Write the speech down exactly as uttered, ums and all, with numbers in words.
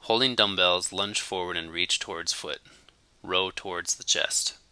Holding dumbbells, lunge forward and reach towards foot. Row towards the chest.